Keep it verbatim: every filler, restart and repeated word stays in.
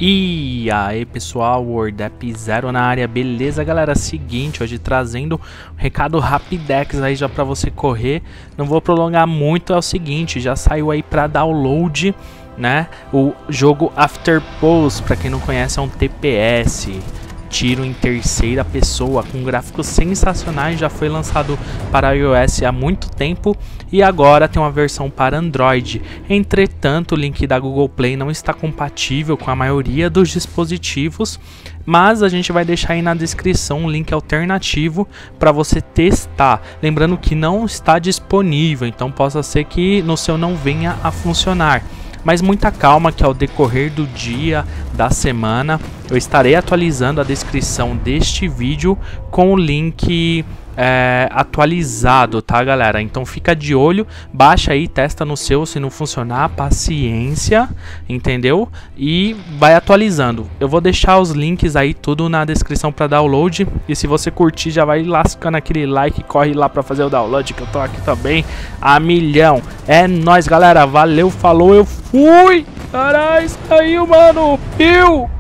E aí pessoal, WordApp Zero na área, beleza galera? Seguinte, hoje trazendo um recado Rapidex aí já pra você correr. Não vou prolongar muito, é o seguinte, já saiu aí pra download, né? O jogo Afterpose, pra quem não conhece, é um T P S, tiro em terceira pessoa, com gráficos sensacionais, já foi lançado para iOS há muito tempo e agora tem uma versão para Android. Entretanto, o link da Google Play não está compatível com a maioria dos dispositivos, mas a gente vai deixar aí na descrição um link alternativo para você testar. Lembrando que não está disponível, então possa ser que no seu não venha a funcionar. Mas muita calma, que ao decorrer do dia, da semana, eu estarei atualizando a descrição deste vídeo com o link é, atualizado, tá galera? Então fica de olho, baixa aí, testa no seu, se não funcionar, paciência, entendeu? E vai atualizando. Eu vou deixar os links aí tudo na descrição para download, e se você curtir já vai lascando aquele like, corre lá para fazer o download, que eu tô aqui também a milhão. É nóis galera, valeu, falou, eu fui! Caralho, saiu mano, piu!